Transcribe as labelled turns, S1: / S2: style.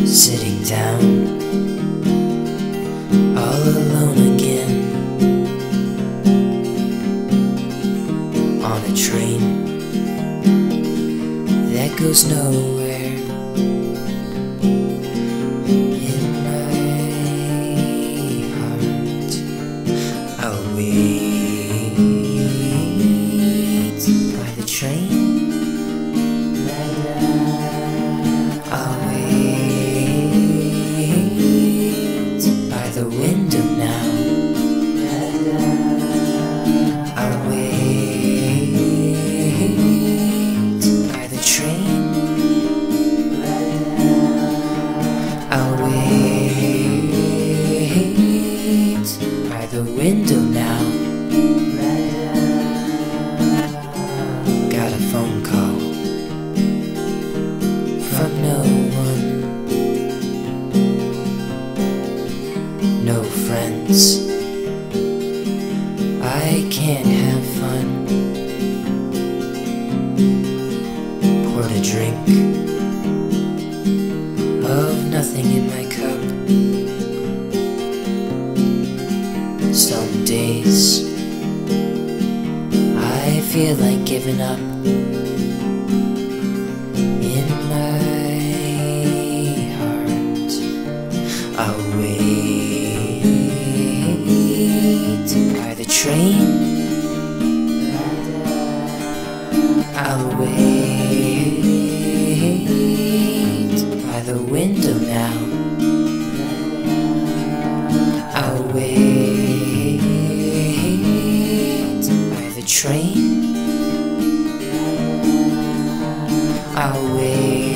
S1: Sitting down, all alone again, on a train that goes nowhere. In my heart, I'll wait by the train. I'll wait by the window now. I'll wait by the train. I'll wait by the window now. Got a phone call from no one, no friends. I can't have fun. Poured a drink of nothing in my cup. Some days I feel like giving up. In my heart, I'll wait by the train. I'll wait by the window now. I'll wait by the train. I'll wait